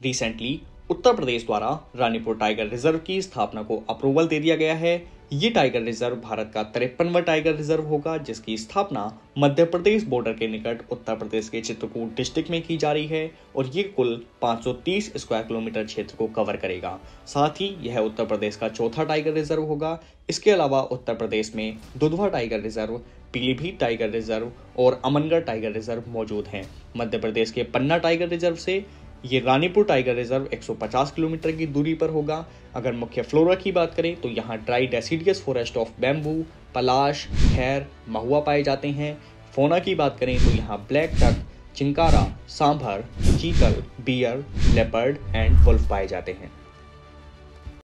Recently Uttar Pradesh द्वारा Ranipur tiger reserve की स्थापना को अप्रूवल दे दिया गया है। ये टाइगर रिजर्व भारत का 53वां टाइगर रिजर्व होगा, जिसकी स्थापना मध्य प्रदेश बॉर्डर के निकट उत्तर प्रदेश के चित्रकूट डिस्ट्रिक्ट में की जा रही है और ये कुल 530 स्क्वायर किलोमीटर क्षेत्र को कवर करेगा। साथ ही यह उत्तर प्रदेश का चौथा टाइगर रिजर्व होगा। इसके अलावा उत्तर प्रदेश में Dudhwa tiger reserve, Pilibhit tiger reserve और अमनगढ़ टाइगर रिजर्व मौजूद हैं। मध्य प्रदेश के पन्ना टाइगर रिजर्व से ये रानीपुर टाइगर रिजर्व 150 किलोमीटर की दूरी पर होगा। अगर मुख्य फ्लोरा की बात करें तो यहाँ dry deciduous forest of bamboo, पलाश, खैर, महुआ पाए जाते हैं। फोना की बात करें तो यहाँ ब्लैक डक, चिंकारा, सांभर, चीतल, बियर, लेपर्ड एंड वुल्फ पाए जाते हैं।